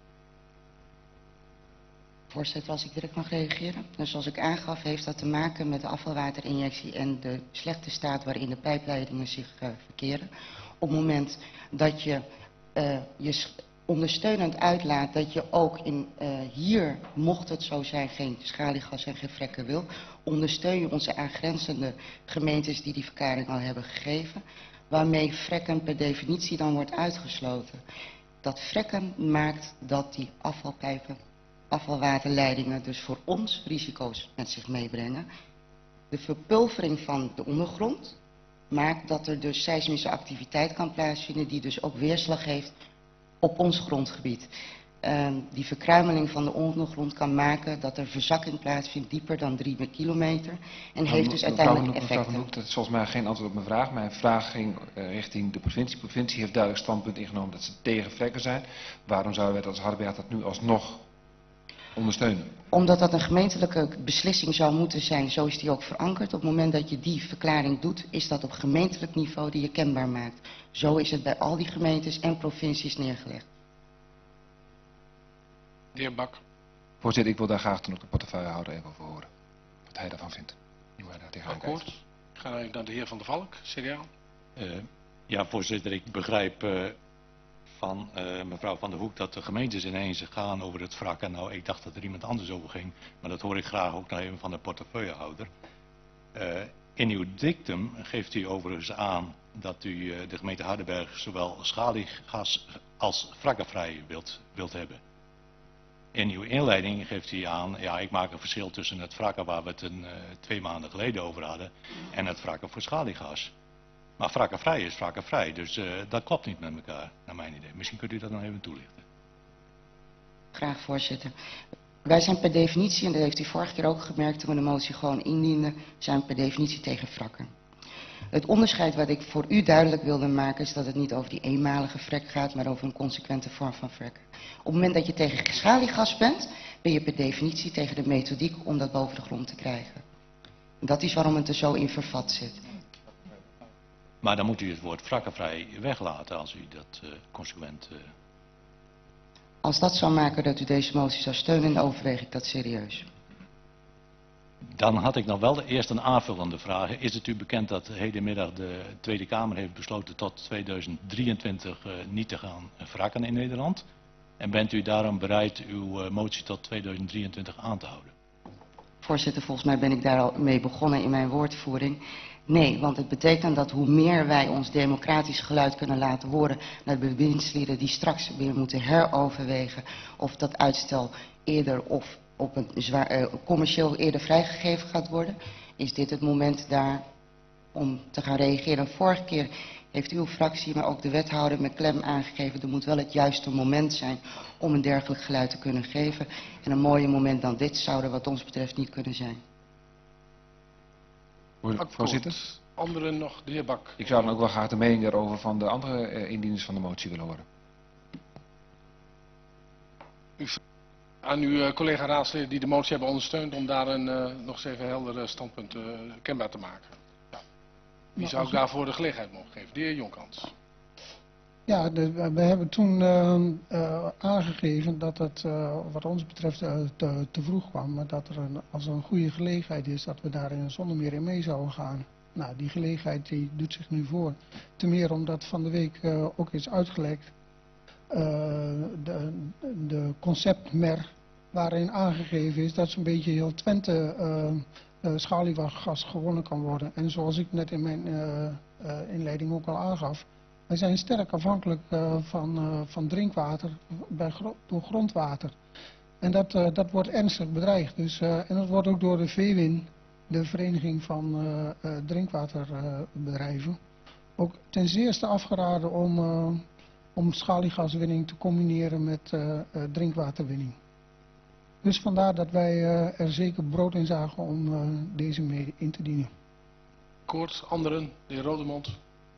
Voorzitter, als ik direct mag reageren. Dus zoals ik aangaf, heeft dat te maken met de afvalwaterinjectie en de slechte staat waarin de pijpleidingen zich uh, verkeren. Op het moment dat je uh, je ondersteunend uitlaat dat je ook in uh, hier, mocht het zo zijn, geen schaliegas en geen vrekken wil, ondersteun je onze aangrenzende gemeentes die die verklaring al hebben gegeven, waarmee vrekken per definitie dan wordt uitgesloten. Dat vrekken maakt dat die afvalpijpen, afvalwaterleidingen dus voor ons risico's met zich meebrengen. De verpulvering van de ondergrond maakt dat er dus seismische activiteit kan plaatsvinden die dus ook weerslag heeft op ons grondgebied. Uh, die verkruimeling van de ondergrond kan maken dat er verzakking plaatsvindt dieper dan drie kilometer en heeft dus uiteindelijk effecten. Hoek, dat is volgens mij geen antwoord op mijn vraag. Mijn vraag ging uh, richting de provincie. De provincie heeft duidelijk standpunt ingenomen dat ze tegen vrekken zijn. Waarom zouden wij als Hardenberg dat nu alsnog ondersteunen? Omdat dat een gemeentelijke beslissing zou moeten zijn, zo is die ook verankerd. Op het moment dat je die verklaring doet, is dat op gemeentelijk niveau die je kenbaar maakt. Zo is het bij al die gemeentes en provincies neergelegd. De heer Bak. Voorzitter, ik wil daar graag toen ook de portefeuillehouder even over horen. Wat hij daarvan vindt. Akkoord. Ik ga even naar de heer Van der Valk, C D A. Uh, ja, voorzitter, ik begrijp uh, van uh, mevrouw Van der Hoek dat de gemeentes ineens gaan over het wrakken. Nou, ik dacht dat er iemand anders over ging, maar dat hoor ik graag ook nog even van de portefeuillehouder. Uh, in uw dictum geeft u overigens aan dat u uh, de gemeente Hardenberg zowel schaliegas als wrakkenvrij wilt, wilt hebben. In uw inleiding geeft u aan, ja, ik maak een verschil tussen het wrakken waar we het een, uh, twee maanden geleden over hadden en het wrakken voor schaliegas. Maar wrakkenvrij is wrakkenvrij, dus uh, dat klopt niet met elkaar, naar mijn idee. Misschien kunt u dat nog even toelichten. Graag, voorzitter. Wij zijn per definitie, en dat heeft u vorige keer ook gemerkt toen we de motie gewoon indienden, zijn per definitie tegen wrakken. Het onderscheid wat ik voor u duidelijk wilde maken is dat het niet over die eenmalige vrek gaat, maar over een consequente vorm van vrekken. Op het moment dat je tegen schaliegas bent, ben je per definitie tegen de methodiek om dat boven de grond te krijgen. En dat is waarom het er zo in vervat zit. Maar dan moet u het woord wrakkenvrij weglaten als u dat uh, consequent... Uh... Als dat zou maken dat u deze motie zou steunen, dan overweeg ik dat serieus. Dan had ik nog wel eerst een aanvullende vraag. Is het u bekend dat hedenmiddag de Tweede Kamer heeft besloten tot tweeduizend drieëntwintig uh, niet te gaan wrakken in Nederland? En bent u daarom bereid uw uh, motie tot tweeduizend drieëntwintig aan te houden? Voorzitter, volgens mij ben ik daar al mee begonnen in mijn woordvoering. Nee, want het betekent dat hoe meer wij ons democratisch geluid kunnen laten horen naar de bewindslieden die straks weer moeten heroverwegen of dat uitstel eerder of op een zwaar, uh, commercieel eerder vrijgegeven gaat worden, is dit het moment daar om te gaan reageren. Vorige keer heeft uw fractie, maar ook de wethouder met klem aangegeven, er moet wel het juiste moment zijn om een dergelijk geluid te kunnen geven. En een mooier moment dan dit zou er wat ons betreft niet kunnen zijn. Voorzitter? Anderen nog, de heer Bak. Ik zou dan ook wel graag de mening daarover van de andere uh, indieners van de motie willen horen. U aan uw uh, collega raadsleden die de motie hebben ondersteund om daar een uh, nog eens even helder standpunt uh, kenbaar te maken. Ja. Wie zou ik daarvoor de gelegenheid mogen geven? De heer Jonkans. Ja, de, we hebben toen uh, uh, aangegeven dat het uh, wat ons betreft uh, te, te vroeg kwam. Maar dat er een, als er een goede gelegenheid is dat we daarin zonder meer in mee zouden gaan. Nou, die gelegenheid die doet zich nu voor. Ten meer omdat van de week uh, ook is uitgelekt uh, de, de conceptmer waarin aangegeven is dat zo'n beetje heel Twente uh, uh, schaliegas gewonnen kan worden. En zoals ik net in mijn uh, uh, inleiding ook al aangaf. Wij zijn sterk afhankelijk uh, van, uh, van drinkwater bij gro door grondwater. En dat, uh, dat wordt ernstig bedreigd. Dus, uh, en dat wordt ook door de V W I N, de Vereniging van uh, uh, Drinkwaterbedrijven, uh, ook ten zeerste afgeraden om, uh, om schaliegaswinning te combineren met uh, uh, drinkwaterwinning. Dus vandaar dat wij uh, er zeker brood in zagen om uh, deze mee in te dienen. Akkoord, anderen, de heer Rodemond.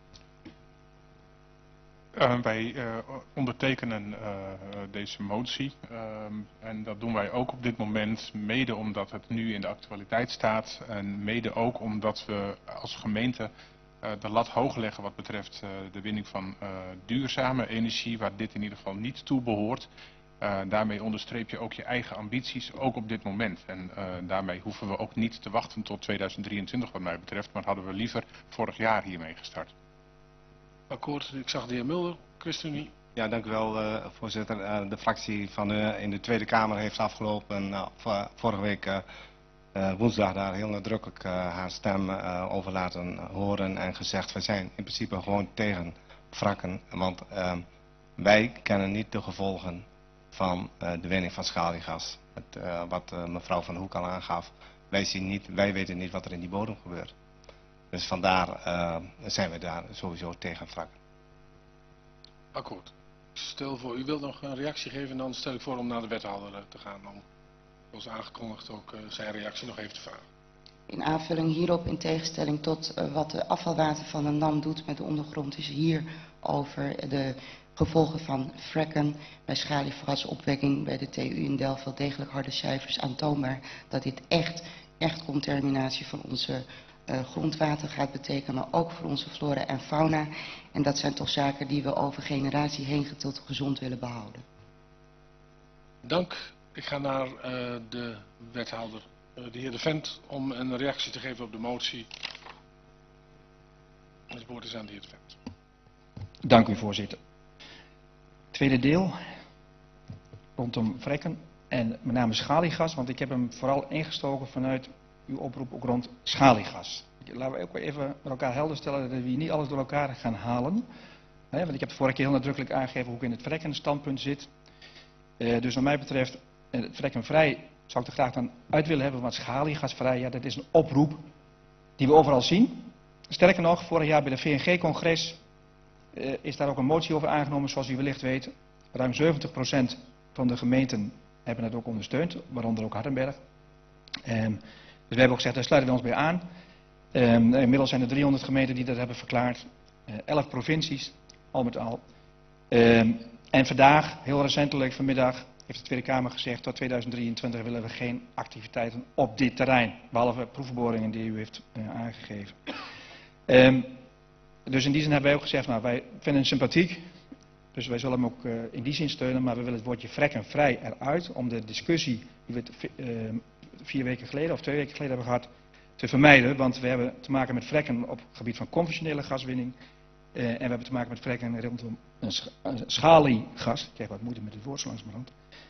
Uh, wij uh, ondertekenen uh, deze motie uh, en dat doen wij ook op dit moment, mede omdat het nu in de actualiteit staat en mede ook omdat we als gemeente uh, de lat hoog leggen wat betreft uh, de winning van uh, duurzame energie, waar dit in ieder geval niet toe behoort. Uh, daarmee onderstreep je ook je eigen ambities, ook op dit moment. En uh, daarmee hoeven we ook niet te wachten tot tweeduizend drieëntwintig wat mij betreft, maar hadden we liever vorig jaar hiermee gestart. Akkoord, ik zag de heer Mulder, ChristenUnie. Ja, dank u wel, uh, voorzitter. Uh, de fractie van uh, in de Tweede Kamer heeft afgelopen, uh, vorige week uh, uh, woensdag daar heel nadrukkelijk uh, haar stem uh, over laten horen en gezegd, we zijn in principe gewoon tegen wrakken, want uh, wij kennen niet de gevolgen van uh, de winning van schaliegas. Het, uh, wat uh, mevrouw Van Hoek al aangaf, wij, zien niet, wij weten niet wat er in die bodem gebeurt. Dus vandaar uh, zijn we daar sowieso tegen wrakken. Akkoord. Stel voor, u wilt nog een reactie geven en dan stel ik voor om naar de wethouder uh, te gaan. Om, zoals aangekondigd, ook uh, zijn reactie nog even te vragen. In aanvulling hierop, in tegenstelling tot uh, wat de afvalwater van de N A M doet met de ondergrond, is hier over de gevolgen van fracken bij schaliegasopwekking bij de T U in Delft wel degelijk harde cijfers aantoonbaar dat dit echt, echt contaminatie van onze uh, grondwater gaat betekenen, maar ook voor onze flora en fauna. En dat zijn toch zaken die we over generatie heen getild gezond willen behouden. Dank. Ik ga naar uh, de wethouder, uh, de heer De Vent, om een reactie te geven op de motie. Het woord is aan de heer De Vent. Dank u, voorzitter. Tweede deel, rondom vrekken en met name schaliegas, want ik heb hem vooral ingestoken vanuit uw oproep ook rond schaliegas. Laten we ook even met elkaar helder stellen dat we hier niet alles door elkaar gaan halen. Hè, want ik heb de vorige keer heel nadrukkelijk aangegeven hoe ik in het vrekken standpunt zit. Uh, dus wat mij betreft, uh, vrekkenvrij zou ik er graag dan uit willen hebben, want schaliegasvrij, ja, dat is een oproep die we overal zien. Sterker nog, vorig jaar bij de V N G-congres uh, is daar ook een motie over aangenomen, zoals u wellicht weet. Ruim zeventig procent van de gemeenten hebben het ook ondersteund, waaronder ook Hardenberg. Um, dus we hebben ook gezegd, daar sluiten we ons bij aan. Um, inmiddels zijn er driehonderd gemeenten die dat hebben verklaard. Uh, elf provincies, al met al. Um, en vandaag, heel recentelijk vanmiddag, heeft de Tweede Kamer gezegd, tot tweeduizend drieëntwintig willen we geen activiteiten op dit terrein. Behalve proefboringen die u heeft uh, aangegeven. Um, dus in die zin hebben wij ook gezegd, nou, wij vinden het sympathiek. Dus wij zullen hem ook uh, in die zin steunen, maar we willen het woordje vrekkenvrij eruit. Om de discussie die we uh, vier weken geleden of twee weken geleden hebben gehad, te vermijden. Want we hebben te maken met vrekken op het gebied van conventionele gaswinning. Uh, en we hebben te maken met vrekken rondom een, sch een schaliegas. Ik krijg wat moeite met het woord zo langzamerhand.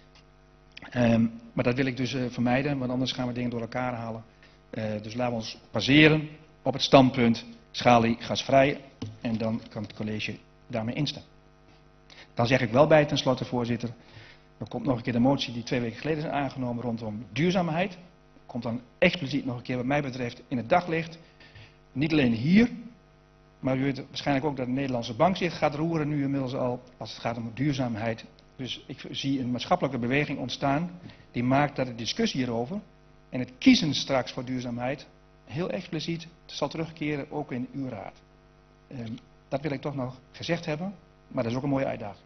Um, maar dat wil ik dus uh, vermijden, want anders gaan we dingen door elkaar halen. Uh, dus laten we ons baseren op het standpunt schaliegasvrij. En dan kan het college daarmee instemmen. Dan zeg ik wel bij tenslotte, voorzitter, er komt nog een keer de motie die twee weken geleden is aangenomen rondom duurzaamheid. Komt dan expliciet nog een keer wat mij betreft in het daglicht. Niet alleen hier, maar u weet waarschijnlijk ook dat de Nederlandse bank zich gaat roeren nu inmiddels al als het gaat om duurzaamheid. Dus ik zie een maatschappelijke beweging ontstaan die maakt dat de discussie hierover en het kiezen straks voor duurzaamheid heel expliciet zal terugkeren ook in uw raad. Um, dat wil ik toch nog gezegd hebben, maar dat is ook een mooie uitdaging.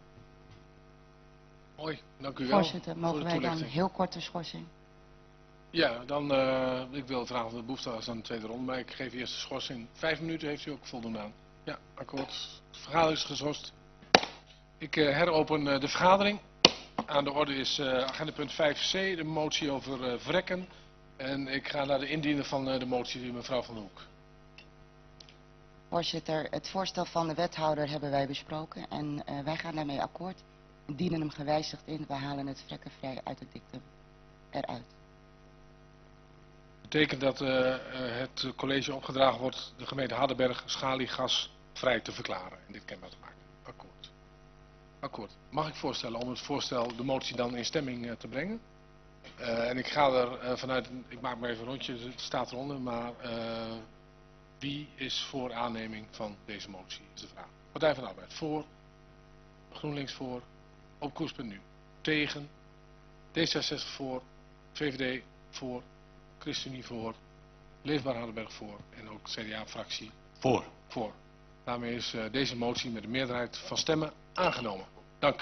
Mooi, dank u wel. Voorzitter, mogen wij dan heel kort de schorsing? Ja, dan, uh, ik wil trouwens de behoefte als aan de tweede ronde, maar ik geef eerst de schorsing. Vijf minuten heeft u ook voldoende aan. Ja, akkoord. De vergadering is geschorst. Ik uh, heropen uh, de vergadering. Aan de orde is uh, agendapunt vijf C, de motie over uh, vrekken. En ik ga naar de indiener van uh, de motie, mevrouw Van den Hoek. Voorzitter, het voorstel van de wethouder hebben wij besproken en uh, wij gaan daarmee akkoord. We dienen hem gewijzigd in, we halen het vrekkenvrij uit het dictum eruit. Betekent dat uh, uh, het college opgedragen wordt de gemeente Hardenberg schaliegas vrij te verklaren en dit kenbaar te maken. Akkoord. Akkoord. Mag ik voorstellen om het voorstel, de motie dan in stemming uh, te brengen? Uh, en ik ga er uh, vanuit, ik maak maar even een rondje, het staat eronder, maar uh, wie is voor aanneming van deze motie, is de vraag. Partij van de Arbeid voor, GroenLinks voor, op koers.nu tegen, D zesenzestig voor, V V D voor, ChristenUnie voor, Leefbaar Hardenberg voor en ook C D A-fractie voor. voor. Daarmee is uh, deze motie met een meerderheid van stemmen aangenomen. Dank.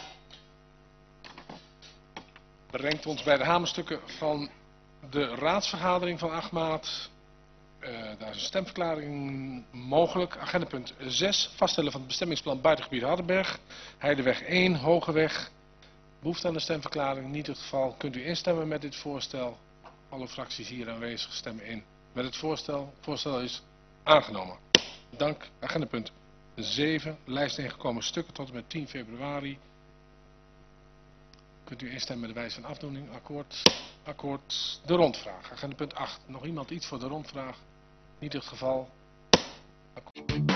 Brengt ons bij de hamerstukken van de raadsvergadering van acht maart. Uh, daar is een stemverklaring mogelijk. Agendapunt zes. Vaststellen van het bestemmingsplan buitengebied Hardenberg. Heideweg één, Hogeweg. Behoefte aan de stemverklaring. Niet het geval. Kunt u instemmen met dit voorstel? Alle fracties hier aanwezig stemmen in met het voorstel. Het voorstel is aangenomen. Dank. Agendapunt zeven. Lijst ingekomen stukken tot en met tien februari. Kunt u instemmen met de wijze van afdoening? Akkoord. Akkoord. De rondvraag. Agendapunt acht. Nog iemand iets voor de rondvraag? Niet het geval. Akkoord.